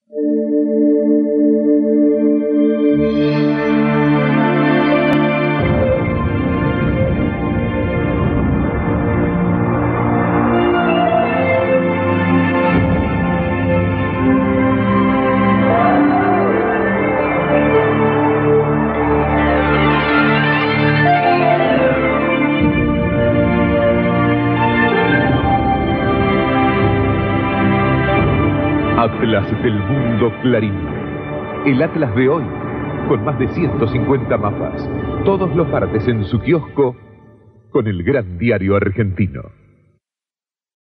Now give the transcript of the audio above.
Atlas del Mundo Clarín. El Atlas de hoy, con más de 150 mapas. Todos los martes en su kiosco, con el gran diario argentino.